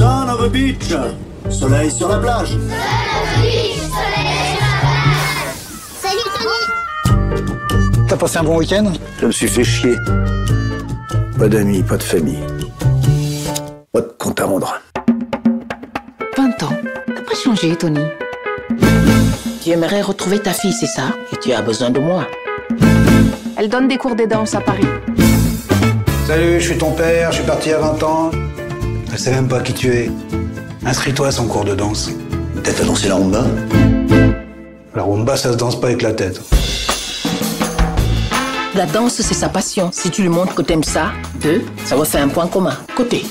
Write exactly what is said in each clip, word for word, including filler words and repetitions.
Son of a beach. Soleil sur la plage. Son of a beach, soleil sur la plage. Salut Tony. T'as passé un bon week-end? Je me suis fait chier. Pas d'amis, pas de famille. Pas de compte à rendre. vingt ans. T'as pas changé, Tony. Tu aimerais retrouver ta fille, c'est ça? Et tu as besoin de moi. Elle donne des cours de danse à Paris. Salut, je suis ton père, je suis parti à vingt ans. Je sais même pas qui tu es. Inscris-toi à son cours de danse. Peut-être à danser la rumba? La rumba, ça se danse pas avec la tête. La danse, c'est sa passion. Si tu lui montres que t'aimes ça, deux, ça va faire un point commun. Côté.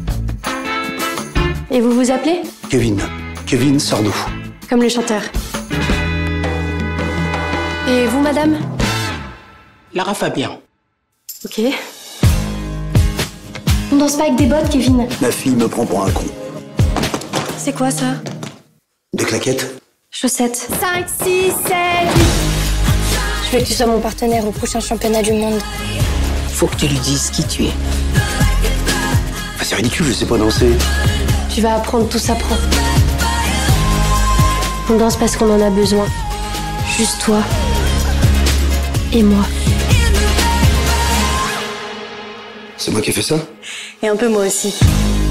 Et vous vous appelez? Kevin. Kevin Sardou. Comme le chanteur. Et vous, madame? Lara Fabian. Ok. On danse pas avec des bottes, Kevin. Ma fille me prend pour un con. C'est quoi ça? Des claquettes? Chaussettes. cinq, six, sept, huit. Je veux que tu sois mon partenaire au prochain championnat du monde. Faut que tu lui dises qui tu es. Ah, c'est ridicule, je sais pas danser. Tu vas apprendre, tout s'apprend. On danse parce qu'on en a besoin. Juste toi et moi. C'est moi qui ai fait ça? Et un peu moi aussi.